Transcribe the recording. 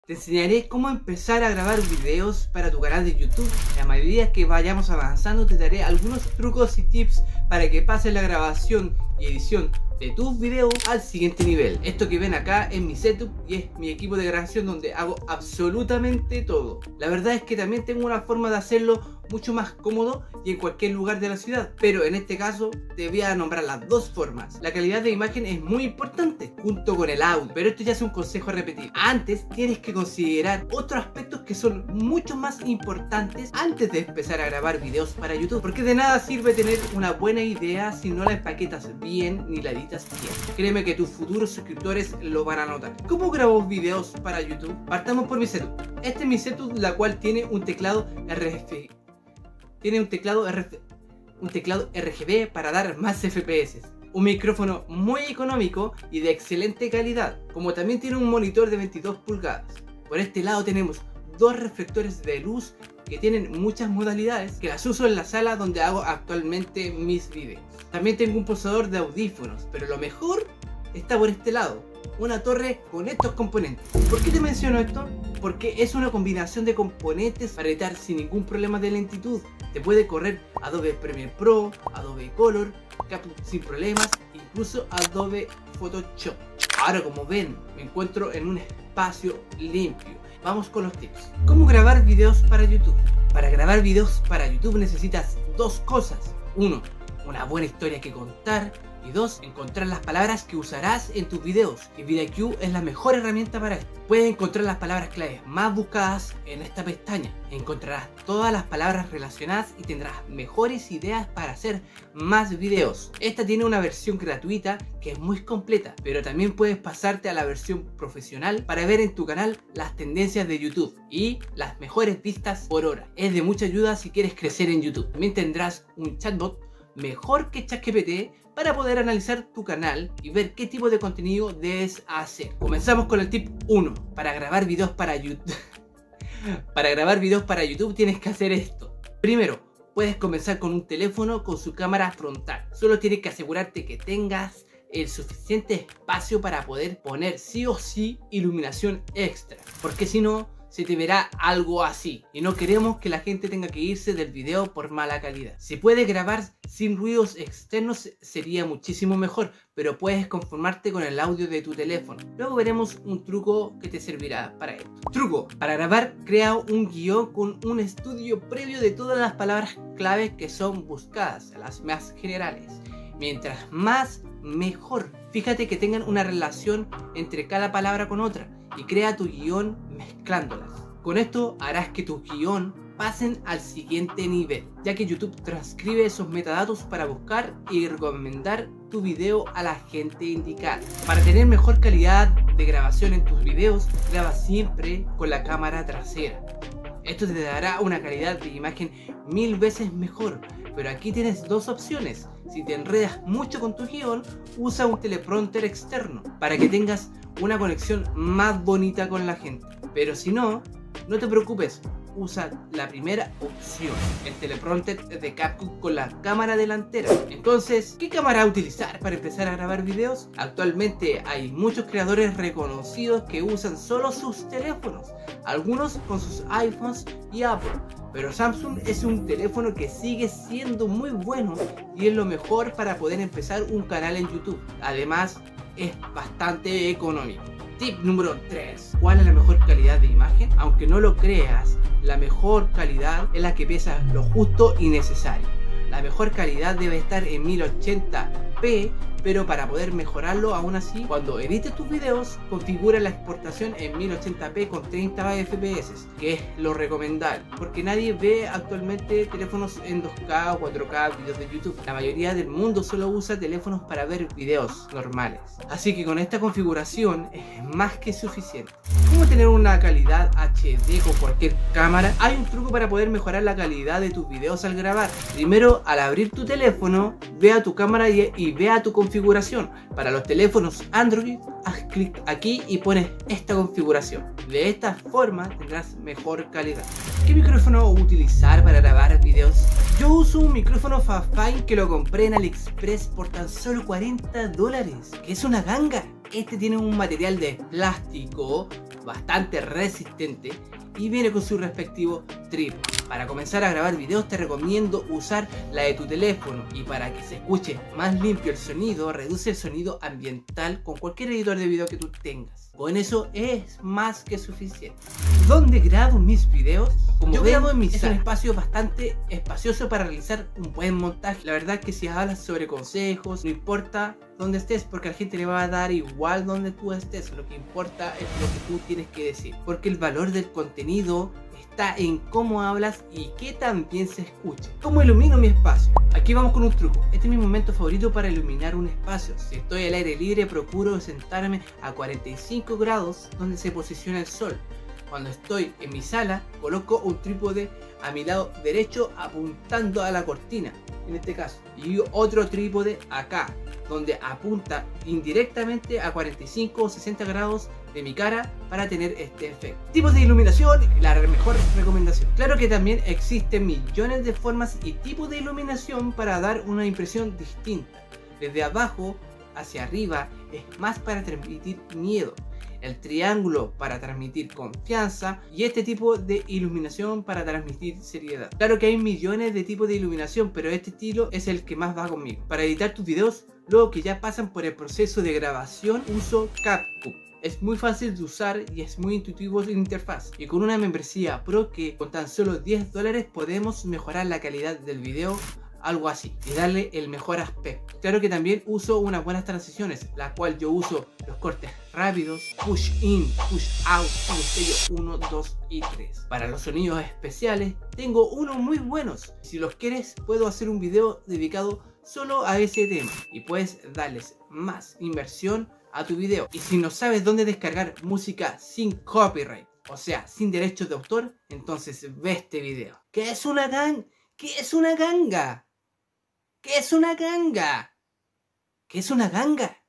Te enseñaré cómo empezar a grabar videos para tu canal de YouTube. A medida que vayamos avanzando te daré algunos trucos y tips para que pases la grabación y edición de tus videos al siguiente nivel. Esto que ven acá es mi setup y es mi equipo de grabación donde hago absolutamente todo. La verdad es que también tengo una forma de hacerlo mucho más cómodo y en cualquier lugar de la ciudad, pero en este caso te voy a nombrar las dos formas. La calidad de imagen es muy importante junto con el audio, pero esto ya es un consejo a repetir. Antes tienes que considerar otros aspectos que son mucho más importantes antes de empezar a grabar videos para YouTube, porque de nada sirve tener una buena idea si no la empaquetas bien ni la editas bien. Créeme que tus futuros suscriptores lo van a notar. ¿Cómo grabo videos para YouTube? Partamos por mi setup. Este es mi setup, la cual tiene un teclado RGB. Tiene un teclado RGB para dar más FPS, un micrófono muy económico y de excelente calidad, como también tiene un monitor de 22 pulgadas. Por este lado tenemos dos reflectores de luz que tienen muchas modalidades, que las uso en la sala donde hago actualmente mis videos. También tengo un posador de audífonos, pero lo mejor está por este lado, una torre con estos componentes. ¿Por qué te menciono esto? Porque es una combinación de componentes para editar sin ningún problema de lentitud. Te puede correr Adobe Premiere Pro, Adobe Color, CapCut sin problemas, incluso Adobe Photoshop. Ahora, como ven, me encuentro en un espacio limpio. Vamos con los tips. ¿Cómo grabar videos para YouTube? Para grabar videos para YouTube necesitas dos cosas. Uno, una buena historia que contar. Y dos, encontrar las palabras que usarás en tus videos. Y VidIQ es la mejor herramienta para esto. Puedes encontrar las palabras claves más buscadas en esta pestaña. Encontrarás todas las palabras relacionadas y tendrás mejores ideas para hacer más videos. Esta tiene una versión gratuita que es muy completa, pero también puedes pasarte a la versión profesional para ver en tu canal las tendencias de YouTube y las mejores vistas por hora. Es de mucha ayuda si quieres crecer en YouTube. También tendrás un chatbot mejor que ChatGPT para poder analizar tu canal y ver qué tipo de contenido debes hacer. Comenzamos con el tip 1. Para grabar videos para YouTube para grabar videos para YouTube tienes que hacer esto. Primero, puedes comenzar con un teléfono con su cámara frontal. Solo tienes que asegurarte que tengas el suficiente espacio para poder poner sí o sí iluminación extra, porque si no se te verá algo así y no queremos que la gente tenga que irse del video por mala calidad. Si puedes grabar sin ruidos externos sería muchísimo mejor, pero puedes conformarte con el audio de tu teléfono. Luego veremos un truco que te servirá para esto. Truco: para grabar, crea un guión con un estudio previo de todas las palabras clave que son buscadas, las más generales. Mientras más, mejor. Fíjate que tengan una relación entre cada palabra con otra y crea tu guión mezclándolas. Con esto harás que tu guión pasen al siguiente nivel, ya que YouTube transcribe esos metadatos para buscar y recomendar tu video a la gente indicada. Para tener mejor calidad de grabación en tus videos, graba siempre con la cámara trasera. Esto te dará una calidad de imagen 1000 veces mejor, pero aquí tienes dos opciones. Si te enredas mucho con tu guión, usa un teleprompter externo para que tengas una conexión más bonita con la gente. Pero si no, no te preocupes, usa la primera opción, el teleprompter de CapCut con la cámara delantera. Entonces, ¿qué cámara utilizar para empezar a grabar videos? Actualmente hay muchos creadores reconocidos que usan solo sus teléfonos, algunos con sus iPhones y Apple. Pero Samsung es un teléfono que sigue siendo muy bueno y es lo mejor para poder empezar un canal en YouTube. Además, es bastante económico. Tip número 3. ¿Cuál es la mejor calidad de imagen? Aunque no lo creas, la mejor calidad es la que pesa lo justo y necesario. La mejor calidad debe estar en 1080p, pero para poder mejorarlo aún así, cuando edites tus videos, configura la exportación en 1080p con 30 fps, que es lo recomendable, porque nadie ve actualmente teléfonos en 2K o 4K videos de YouTube. La mayoría del mundo solo usa teléfonos para ver videos normales. Así que con esta configuración es más que suficiente. ¿Cómo tener una calidad HD con cualquier cámara? Hay un truco para poder mejorar la calidad de tus videos al grabar. Primero, al abrir tu teléfono, ve a tu cámara y ve a tu configuración. Para los teléfonos Android, haz clic aquí y pones esta configuración. De esta forma tendrás mejor calidad. ¿Qué micrófono utilizar para grabar videos? Yo uso un micrófono Fafine que lo compré en AliExpress por tan solo $40, que es una ganga. Este tiene un material de plástico bastante resistente y viene con su respectivo trípode. Para comenzar a grabar videos te recomiendo usar la de tu teléfono, y para que se escuche más limpio el sonido, reduce el sonido ambiental con cualquier editor de video que tú tengas. Con eso es más que suficiente. ¿Dónde grabo mis videos? Como yo grabo en mi sala. Es un espacio bastante espacioso para realizar un buen montaje. La verdad es que si hablas sobre consejos, no importa dónde estés, porque a la gente le va a dar igual donde tú estés. Lo que importa es lo que tú tienes que decir, porque el valor del contenido está en cómo hablas y qué tan bien se escucha. ¿Cómo ilumino mi espacio? Aquí vamos con un truco. Este es mi momento favorito para iluminar un espacio. Si estoy al aire libre, procuro sentarme a 45 grados donde se posiciona el sol. Cuando estoy en mi sala, coloco un trípode a mi lado derecho apuntando a la cortina, en este caso, y otro trípode acá, donde apunta indirectamente a 45 o 60 grados de mi cara para tener este efecto. Tipos de iluminación, la mejor recomendación. Claro que también existen millones de formas y tipos de iluminación para dar una impresión distinta. Desde abajo hacia arriba es más para transmitir miedo, el triángulo para transmitir confianza y este tipo de iluminación para transmitir seriedad. Claro que hay millones de tipos de iluminación, pero este estilo es el que más va conmigo. Para editar tus videos, luego que ya pasan por el proceso de grabación, uso CapCut. Es muy fácil de usar y es muy intuitivo su interfaz. Y con una membresía pro que con tan solo $10 podemos mejorar la calidad del video, algo así, y darle el mejor aspecto. Claro que también uso unas buenas transiciones, la cual yo uso los cortes rápidos, push in, push out, y el sello 1, 2 y 3. Para los sonidos especiales tengo unos muy buenos. Si los quieres puedo hacer un video dedicado solo a ese tema y puedes darles más inversión a tu video. Y si no sabes dónde descargar música sin copyright, o sea, sin derechos de autor, entonces ve este video. ¿Qué es una ganga? ¿Qué es una ganga? ¿Qué es una ganga? ¿Qué es una ganga?